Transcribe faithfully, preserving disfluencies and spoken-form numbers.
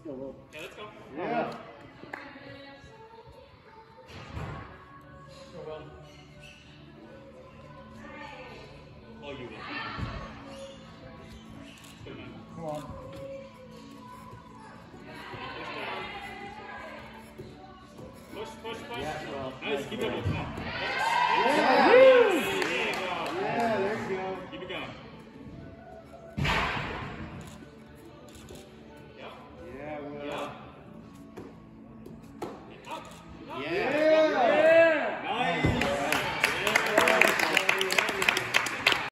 go, Will. Okay, let's go. Yeah. Go, Will. Oh, you will. Good man. Come on. Push, push, push. Yeah, well, nice, keep it. Come on.